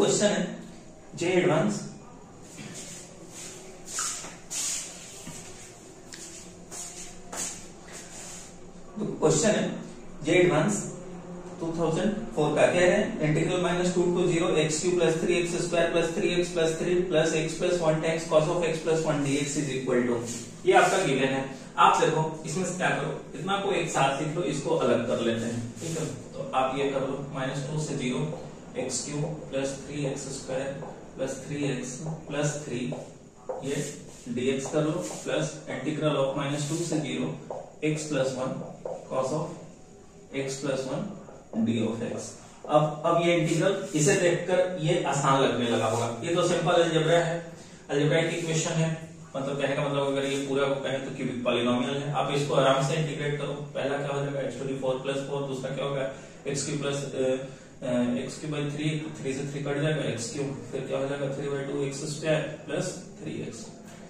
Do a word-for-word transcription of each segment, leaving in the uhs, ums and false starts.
Question है जे advance question है जे advance दो हज़ार चार का कह रहे हैं integral minus two two zero x cube plus three x square plus three x plus three plus x plus one times cos of x plus one d x is equal to, ये आपका given है। आप देखो इसमें से क्या करो, इतना को एक साथ सीख लो, इसको अलग कर लेते हैं, ठीक है। तो आप ये कर लो माइनस टू से zero x cube plus three x square plus three x plus three, ये dx कर लो plus integral of minus two से zero x plus one cos of x plus one d of x. अब अब ये integral इसे देखकर ये आसान लगने लगा होगा, ये तो सिंपल अलजेब्रा है, अलजेब्राइक इक्वेशन है, मतलब कहने का मतलब अगर ये पूरा को कहें तो क्यूबिक पॉलिनोमियल है। आप इसको आराम से इंटीग्रेट करो, पहला क्या हो जाएगा x to the four plus four, दूसरा क्या होगा x cube plus x cube by three, three से थ्री कट जाएगा एक्स क्यू, फिर क्या हो जाएगा three by two x square plus three x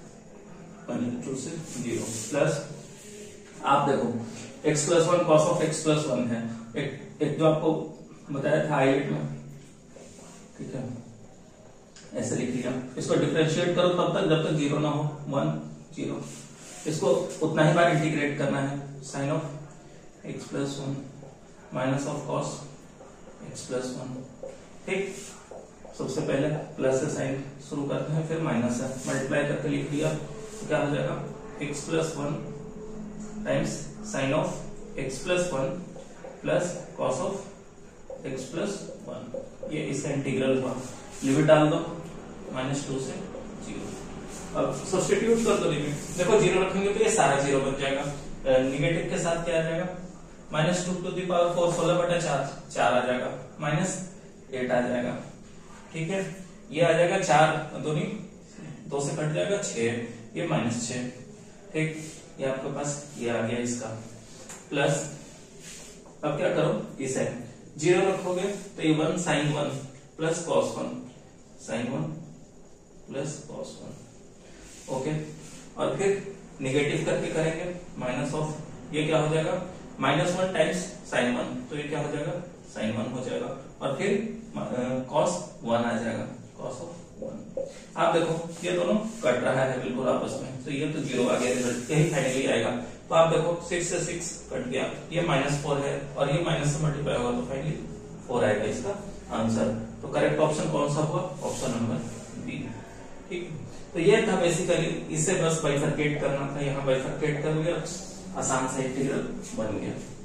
two से जीरो प्लस, आप देखो x plus one cos of x plus one है, एक, एक जो आपको बताया था आई एट में, ठीक है, ऐसे लिख लिया। इसको डिफरेंशिएट करो तब तक जब तक जीरो ना हो, वन जीरो, इसको उतना ही बार इंटीग्रेट करना है, sine of x plus one minus of cos x plus one, ठीक। सबसे पहले प्लस से साइन शुरू करते हैं, फिर माइनस से मल्टीप्लाई करके लिख लिया, क्या हो जाएगा x plus one times sine of x plus one plus cos of x plus one, ये इसका इंटीग्रल हुआ। लिमिट डाल दो माइनस टू से जीरो, अब सब्स्टिट्यूट कर दो लिमिट, देखो जीरो रखेंगे तो ये सारा जीरो बन जाएगा, निगेटिव के साथ क्या आ जाएगा minus two to the power four, सोलह बटा चार, चार आ जाएगा, माइनस एट आ जाएगा, ठीक है। ये आ जाएगा चार दोनी दो से कट जाएगा छह, ये माइनस छह, ठीक। ये आपके पास ये आ गया इसका प्लस, अब क्या करो इसे जीरो रखोगे तो ये one sine one plus cos one, sine one plus cos one, okay. और फिर निगेटिव करके करेंगे माइनस ऑफ, ये क्या हो जाएगा minus one times sine one, तो ये क्या हो जाएगा साइन वन हो जाएगा, और फिर कॉस वन आ जाएगा, कॉस ऑफ वन। आप देखो ये दोनों कट रहा है बिल्कुल आपस में, तो ये तो जीरो आ गया, रिजल्ट यही फाइनली आएगा। तो आप देखो सिक्स से सिक्स कट गया, ये माइनस फोर है और ये माइनस से मल्टीप्लाई होगा तो फाइनली फोर आएगा इसका आंसर। तो करेक्ट ऑप्शन कौन सा हुआ, ऑप्शन नंबर बी, ठीक। तो ये था बेसिकली, इसे बस बाइफरकेट करना था, यहाँ बाइफरकेट कर लिया, आसान सा इंटीग्रल बन गया।